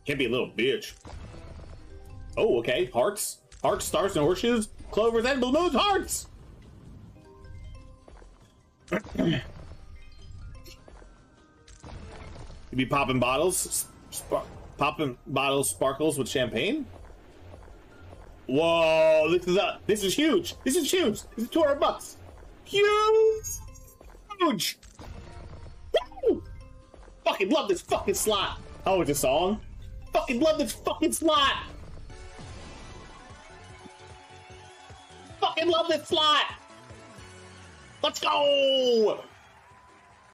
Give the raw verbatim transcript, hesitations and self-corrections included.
Can't be a little bitch. Oh, okay. Hearts. Hearts, stars, and horseshoes. Clovers and blue moons. Hearts! You be popping bottles. Sp popping bottles sparkles with champagne? Whoa, this is a, this is huge. This is huge. This is two hundred bucks. Huge! Huge! Woo! Fucking love this fucking slot. Oh, it's a song? Fucking love this fucking slot. Fucking love this slot. Let's go!